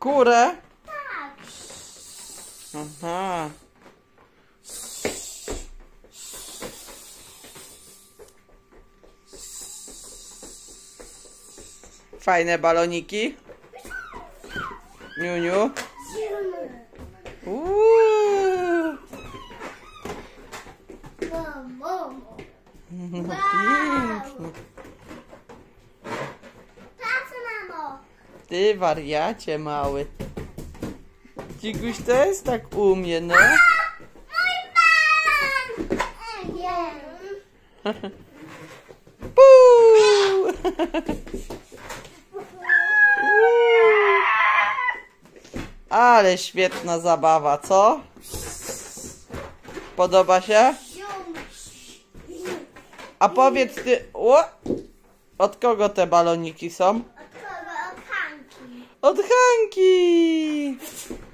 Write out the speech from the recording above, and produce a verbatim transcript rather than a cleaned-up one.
Kurę? Tak. Aha. Fajne baloniki. Niuniu. Uuu. No pięknie. Patrz, mamo. Ty wariacie mały. Dzikuś też tak umie, no. Mój balon! Ej, Puu. Ale świetna zabawa, co? Podoba się? A powiedz ty... O! Od kogo te baloniki są? Od kogo? Od Hanki. Od Hanki!